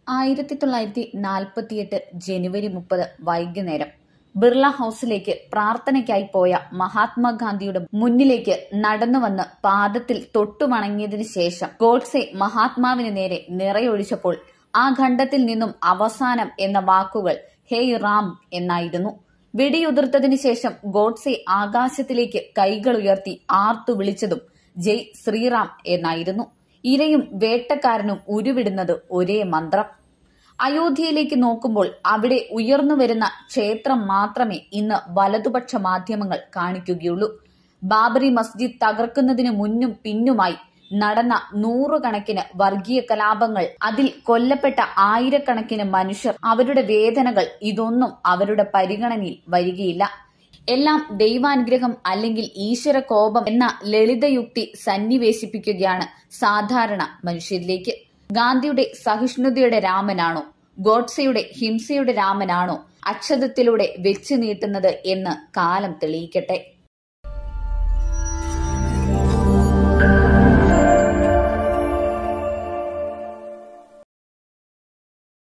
1948 ജനുവരി 30 വൈകുന്നേരം ബിർള ഹൌസിലേക്ക് പ്രാർത്ഥനയ്ക്കായി പോയ മഹാത്മാഗാന്ധിയുടെ മുന്നിലേക്ക് നടന്നുവന്ന് പാദത്തിൽ തൊട്ടുവണങ്ങിയതിനു ശേഷം ഗോഡ്സെ മഹാത്മാവിന് നേരെ നിറയൊഴിച്ചപ്പോൾ ആ ഖണ്ഡത്തിൽ നിന്നും അവസാനം എന്ന വാക്കുകൾ ഹേയ് റാം എന്നായിരുന്നു. വെടിയുതിർത്തതിനു ശേഷം ഗോഡ്സെ ആകാശത്തിലേക്ക് കൈകൾ ഉയർത്തി ആർത്തു വിളിച്ചതും ജയ് ശ്രീറാം എന്നായിരുന്നു. ഇരയും വേട്ടക്കാരനും ഉരുവിടുന്നത് ഒരേ മന്ത്രം. അയോധ്യയിലേക്ക് നോക്കുമ്പോൾ അവിടെ ഉയർന്നുവരുന്ന ക്ഷേത്രം മാത്രമേ ഇന്ന് വലതുപക്ഷ മാധ്യമങ്ങൾ കാണിക്കുകയുള്ളൂ. ബാബറി മസ്ജിദ് തകർക്കുന്നതിന് മുന്നും പിന്നുമായി നടന്ന നൂറുകണക്കിന് വർഗീയ കലാപങ്ങൾ, അതിൽ കൊല്ലപ്പെട്ട ആയിരക്കണക്കിന് മനുഷ്യർ, അവരുടെ വേദനകൾ, ഇതൊന്നും അവരുടെ പരിഗണനയിൽ വരികയില്ല. എല്ലാം ദൈവാനുഗ്രഹം അല്ലെങ്കിൽ ഈശ്വര കോപം എന്ന ലളിതയുക്തി സന്നിവേശിപ്പിക്കുകയാണ് സാധാരണ മനുഷ്യരിലേക്ക്. ഗാന്ധിയുടെ സഹിഷ്ണുതയുടെ രാമനാണോ ഗോഡ്സെയുടെ ഹിംസയുടെ രാമനാണോ അക്ഷതത്തിലൂടെ വെച്ചു നീട്ടുന്നത് എന്ന് കാലം തെളിയിക്കട്ടെ.